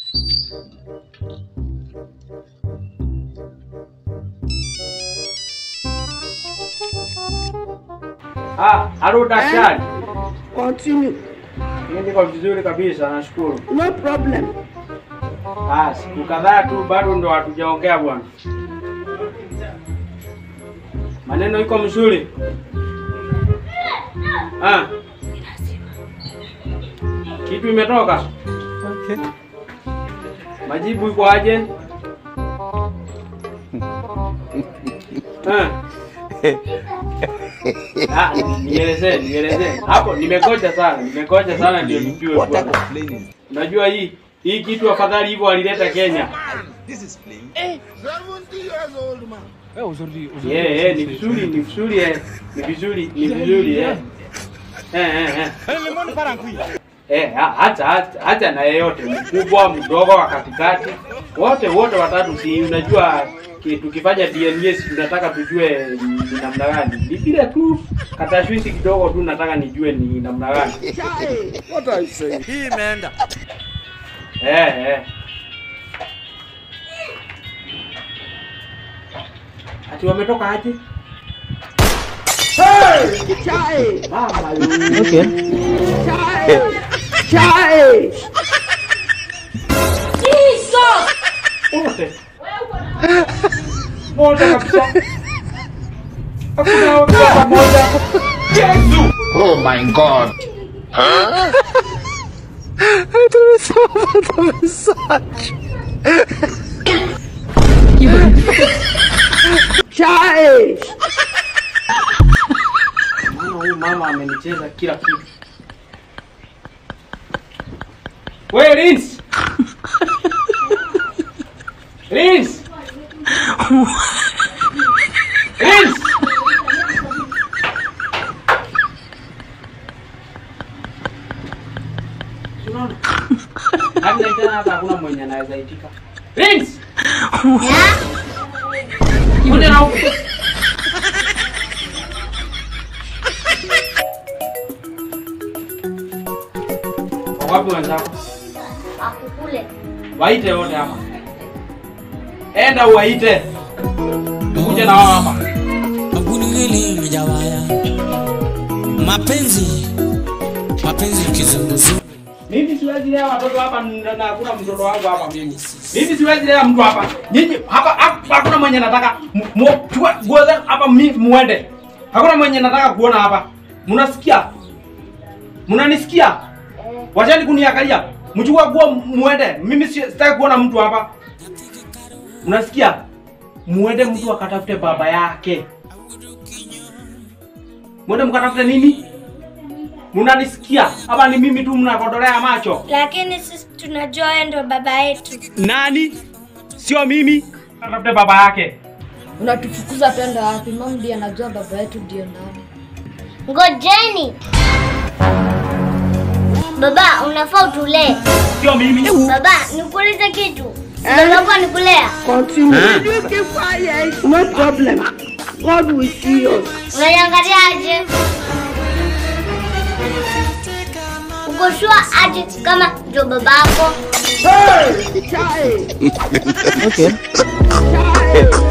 Halo daktari. Continue. Niko vizuri kabisa, nashukuru. No problem. Siku kadhaa tu bado ndo hatujaongea bwana. Maneno iko mzuri. Kitu imetoka? Okay. Majibu iko aje? Nieleze. Hapo nimekoja sana ndio nijue bwana. Unajua hii kitu afadhali hivyo alileta Kenya. This is plain. 70 years old man. Ni vizuri. Hata na yeyote mkubwa mdogo wa katikati wote watatu, si unajua tukifanya DNA tunataka tujue ni namna gani. Ni vile tu katashwishi kidogo tu nataka nijue ni namna gani. What are you saying? Hii imeenda. Ati wametoka aje? Chai! Mama Okay. Chai! Jesus! Wote kabisa. Hakuna watu moja. Yesu! Oh my God. Huh? It was so massage. Chai! Mama amenicheza kila kitu. Wewe Rins! Rins! Unaona? Hakuna mwenye anaweza itika. Rins! Kuja na huko. Wapi wenzako? Akukule. Waite wote hapa. Enda uwaite. Kuja na wao hapa. Magunilili mjawaya. Mapenzi kizunguzu. Mimi siwezi lea watoto hapa na hakuna mtoto wangu hapa mimi. Mimi siwezi lea mtu hapa. Nyinyi hapa hakuna mwenye nataka muone hapa mimi muende. Hakuna mwenye nataka kuona hapa. Mnasikia? Mnanisikia? Wachani kuniangalia. Mchukua nguo muende. Mimi sitaki kuona mtu hapa. Unasikia? Muende mtu akatafute baba yake. Muende mkatafute nini? Mnanisikia? Hapa ni mimi tu mnakodolea macho. Lakini sisi tunajua ndo baba yetu. Nani? Sio mimi. Katafute baba yake. Unatufukuza twende wapi? Mama ndiye anajua baba yetu ndio nani. Ngojeni. Baba, unafaa utulee. Sio mimi. Baba, nikuulize kitu. Baba nikulea. Continue. You keep quiet. No problem. God will see us. Unaniangalia aje? Uko sure aje kama ndio babako? Chai! Okay. Chai!